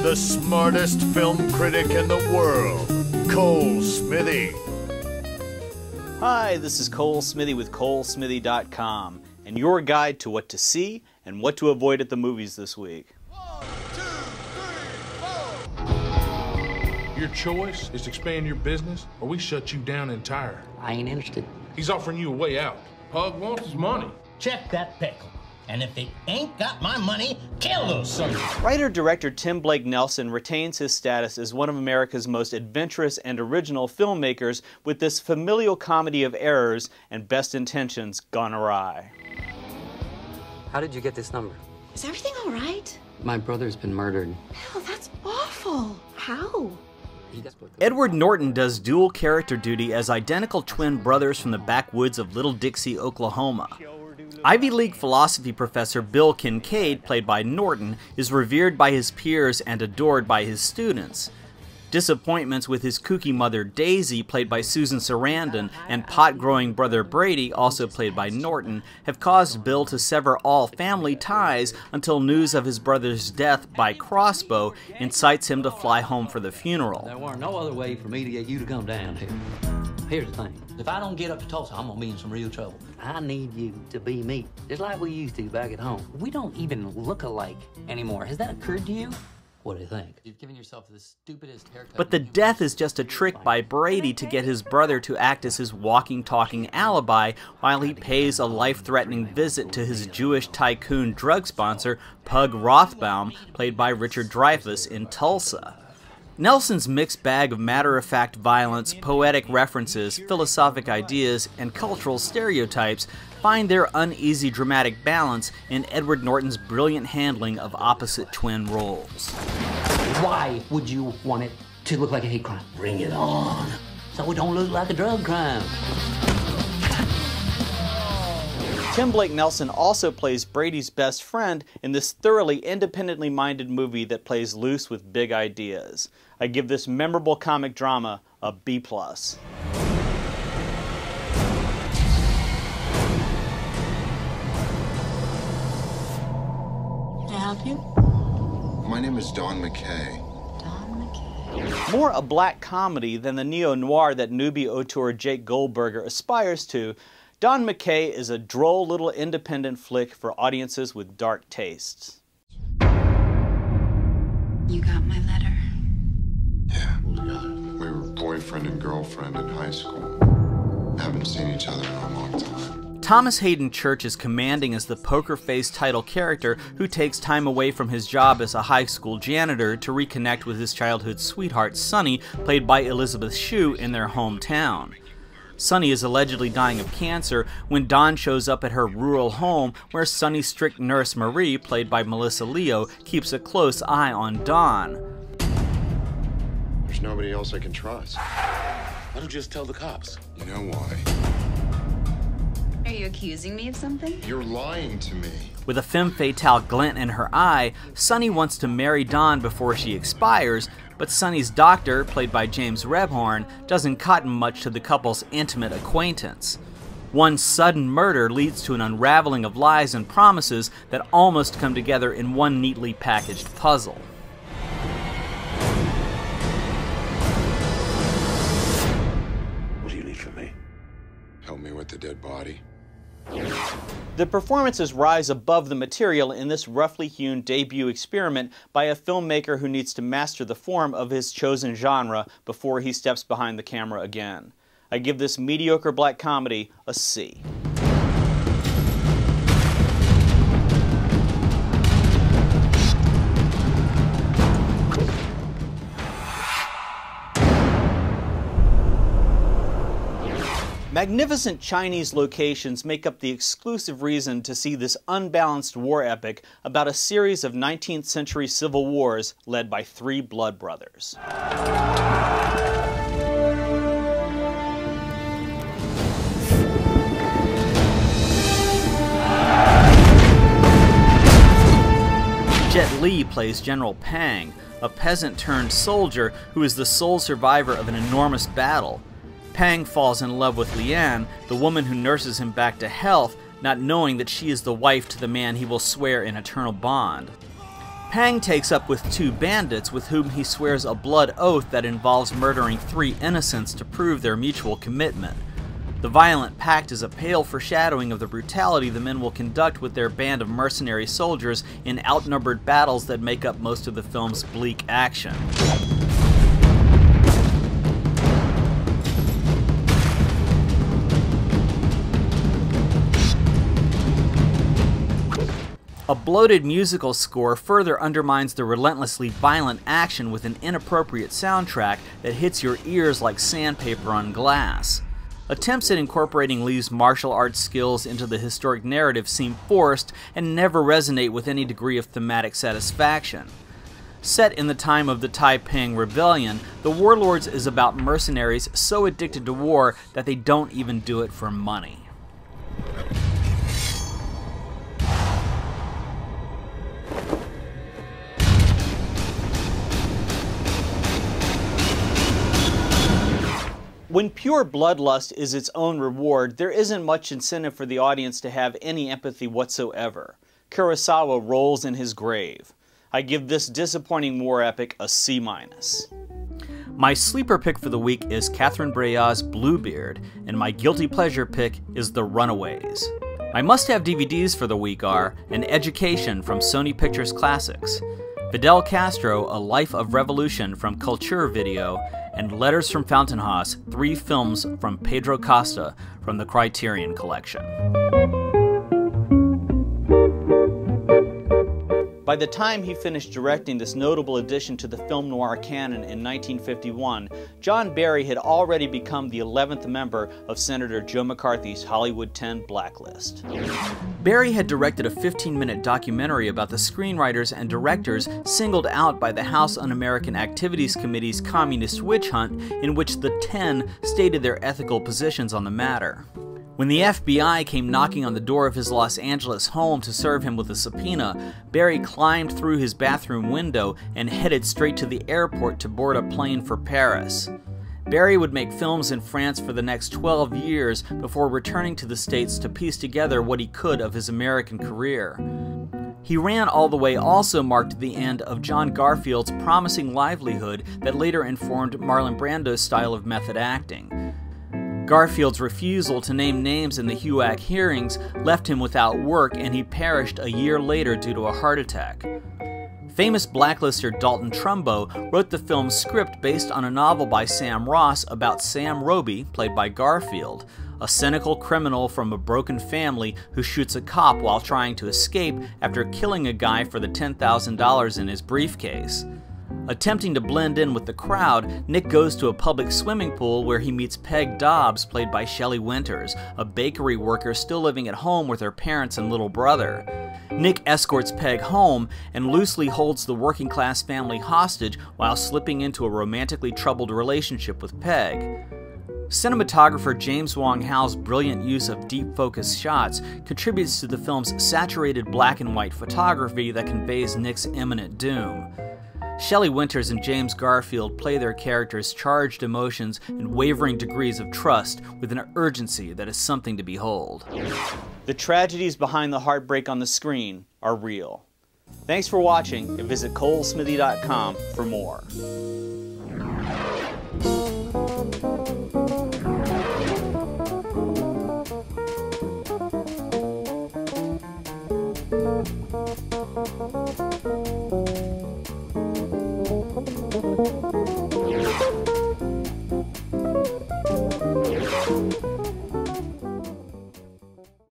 the smartest film critic in the world, Cole Smithey. Hi, this is Cole Smithey with ColeSmithy.com, and your guide to what to see and what to avoid at the movies this week. 1, 2, 3, 4. Your choice is to expand your business, or we shut you down entire. I ain't interested. He's offering you a way out. Pug wants his money. Check that pickle. And if they ain't got my money, kill those sons. Writer-director Tim Blake Nelson retains his status as one of America's most adventurous and original filmmakers with this familial comedy of errors and best intentions gone awry. How did you get this number? Is everything all right? My brother's been murdered. Hell, that's awful. How? Edward Norton does dual character duty as identical twin brothers from the backwoods of Little Dixie, Oklahoma. Ivy League philosophy professor Bill Kincaid, played by Norton, is revered by his peers and adored by his students. Disappointments with his kooky mother Daisy, played by Susan Sarandon, and pot-growing brother Brady, also played by Norton, have caused Bill to sever all family ties until news of his brother's death by crossbow incites him to fly home for the funeral. There weren't no other way for me to get you to come down here. Here's the thing. If I don't get up to Tulsa, I'm gonna be in some real trouble. I need you to be me, just like we used to back at home. We don't even look alike anymore. Has that occurred to you? What do you think? You've given yourself the stupidest haircut. But the death is just a trick by Brady to get his brother to act as his walking, talking alibi while he pays a life-threatening visit to his Jewish tycoon drug sponsor, Pug Rothbaum, played by Richard Dreyfuss, in Tulsa. Nelson's mixed bag of matter-of-fact violence, poetic references, philosophic ideas, and cultural stereotypes find their uneasy dramatic balance in Edward Norton's brilliant handling of opposite twin roles. Why would you want it to look like a hate crime? Bring it on, so it don't look like a drug crime. Tim Blake Nelson also plays Brady's best friend in this thoroughly independently minded movie that plays loose with big ideas. I give this memorable comic drama a B+. Can I help you? My name is Don McKay. Don McKay. More a black comedy than the neo-noir that newbie auteur Jake Goldberger aspires to, Don McKay is a droll little independent flick for audiences with dark tastes. You got my letter? Yeah, we were boyfriend and girlfriend in high school. Haven't seen each other in a long time. Thomas Hayden Church is commanding as the poker-faced title character who takes time away from his job as a high school janitor to reconnect with his childhood sweetheart Sonny, played by Elizabeth Shue, in their hometown. Sonny is allegedly dying of cancer when Don shows up at her rural home where Sonny's strict nurse Marie, played by Melissa Leo, keeps a close eye on Don. There's nobody else I can trust. Why don't you just tell the cops? You know why? Are you accusing me of something? You're lying to me. With a femme fatale glint in her eye, Sonny wants to marry Don before she expires, but Sonny's doctor, played by James Rebhorn, doesn't cotton much to the couple's intimate acquaintance. One sudden murder leads to an unraveling of lies and promises that almost come together in one neatly packaged puzzle. What do you need from me? Help me with the dead body. The performances rise above the material in this roughly hewn debut experiment by a filmmaker who needs to master the form of his chosen genre before he steps behind the camera again. I give this mediocre black comedy a C. Magnificent Chinese locations make up the exclusive reason to see this unbalanced war epic about a series of 19th century civil wars led by three blood brothers. Jet Li plays General Pang, a peasant-turned-soldier who is the sole survivor of an enormous battle. Pang falls in love with Lian, the woman who nurses him back to health, not knowing that she is the wife to the man he will swear an eternal bond. Pang takes up with two bandits with whom he swears a blood oath that involves murdering 3 innocents to prove their mutual commitment. The violent pact is a pale foreshadowing of the brutality the men will conduct with their band of mercenary soldiers in outnumbered battles that make up most of the film's bleak action. A bloated musical score further undermines the relentlessly violent action with an inappropriate soundtrack that hits your ears like sandpaper on glass. Attempts at incorporating Lee's martial arts skills into the historic narrative seem forced and never resonate with any degree of thematic satisfaction. Set in the time of the Taiping Rebellion, the Warlords is about mercenaries so addicted to war that they don't even do it for money. When pure bloodlust is its own reward, there isn't much incentive for the audience to have any empathy whatsoever. Kurosawa rolls in his grave. I give this disappointing war epic a C-. My sleeper pick for the week is Catherine Breillat's Bluebeard, and my guilty pleasure pick is The Runaways. My must-have DVDs for the week are An Education from Sony Pictures Classics, Fidel Castro, A Life of Revolution from Culture Video, and Letters from Fountainhouse, 3 films from Pedro Costa from the Criterion Collection. By the time he finished directing this notable addition to the film noir canon in 1951, John Barry had already become the 11th member of Senator Joe McCarthy's Hollywood 10 blacklist. Barry had directed a 15-minute documentary about the screenwriters and directors singled out by the House Un-American Activities Committee's communist witch hunt, in which the 10 stated their ethical positions on the matter. When the FBI came knocking on the door of his Los Angeles home to serve him with a subpoena, Barry climbed through his bathroom window and headed straight to the airport to board a plane for Paris. Barry would make films in France for the next 12 years before returning to the States to piece together what he could of his American career. He Ran All the Way also marked the end of John Garfield's promising livelihood that later informed Marlon Brando's style of method acting. Garfield's refusal to name names in the HUAC hearings left him without work, and he perished a year later due to a heart attack. Famous blacklister Dalton Trumbo wrote the film's script based on a novel by Sam Ross about Sam Roby, played by Garfield, a cynical criminal from a broken family who shoots a cop while trying to escape after killing a guy for the $10,000 in his briefcase. Attempting to blend in with the crowd, Nick goes to a public swimming pool where he meets Peg Dobbs, played by Shelley Winters, a bakery worker still living at home with her parents and little brother. Nick escorts Peg home and loosely holds the working-class family hostage while slipping into a romantically troubled relationship with Peg. Cinematographer James Wong Howe's brilliant use of deep focus shots contributes to the film's saturated black and white photography that conveys Nick's imminent doom. Shelley Winters and James Garfield play their characters' charged emotions and wavering degrees of trust with an urgency that is something to behold. The tragedies behind the heartbreak on the screen are real. Thanks for watching, and visit ColeSmithy.com for more.